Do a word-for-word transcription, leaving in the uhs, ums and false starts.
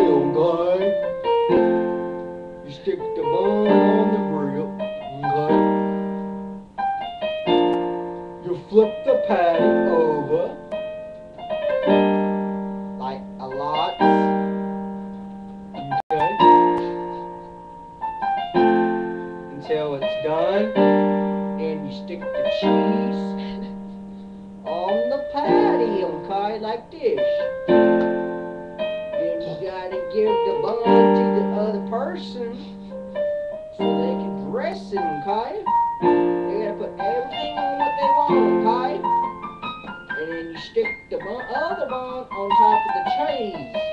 okay? You stick the bun on the grill, okay? You flip the patty over, like a lot, okay? Until it's done, and you stick the cheese on the patty, okay, like this. Then you gotta give the bun to the other person so they can dress it, okay? They gotta put everything on what they want, okay? And then you stick the bun, other bun on top of the cheese.